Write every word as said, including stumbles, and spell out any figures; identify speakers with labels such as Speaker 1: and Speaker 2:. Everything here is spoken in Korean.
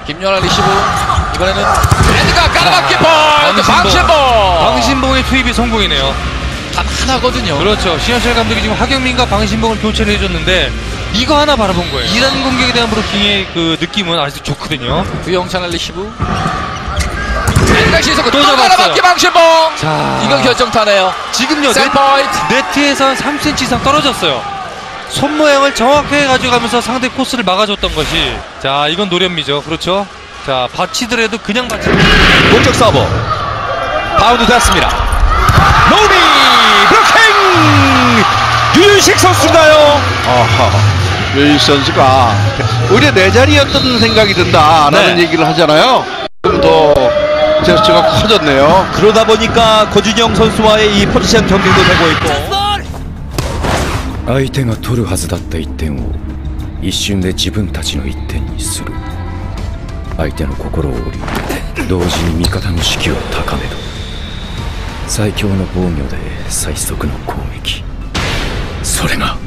Speaker 1: 김연아 리시브. 이번에는 랜드가 깔아맞기 볼. 방신봉.
Speaker 2: 방신봉의 투입이 성공이네요.
Speaker 1: 단 하나거든요.
Speaker 2: 그렇죠. 신현철 감독이 지금 하경민과 방신봉을 교체를 해줬는데 이거 하나 바라본 거예요. 이란 공격에 대한 브로킹의 그 느낌은 아주 좋거든요.
Speaker 1: 구영찬의 리시브. 다시 또
Speaker 2: 잡았어요.
Speaker 1: 방신봉.
Speaker 2: 자,
Speaker 1: 이건 결정타네요.
Speaker 2: 지금요
Speaker 1: 세 포인트.
Speaker 2: 네트에서 삼 센티미터 이상 떨어졌어요. 손 모양을 정확하게 가져가면서 상대 코스를 막아줬던 것이, 자 이건 노련미죠. 그렇죠. 자 받치더라도 그냥 받치.
Speaker 3: 공격 서브 바운드 됐습니다. 노비 브로킹 유유식 선수인가요?
Speaker 4: 아하, 유유식 선수가 우리 내 자리였던 생각이 든다라는
Speaker 3: 네.
Speaker 4: 얘기를 하잖아요. 좀 더 제스처가 커졌네요.
Speaker 3: 그러다 보니까 고준영 선수와의 이 포지션 경쟁도 되고 있고.
Speaker 5: 相手が取るはずだったいってんを一瞬で自分たちのいってんにする。相手の心を折り同時に味方の士気を高める。最強の防御で最速の攻撃、それが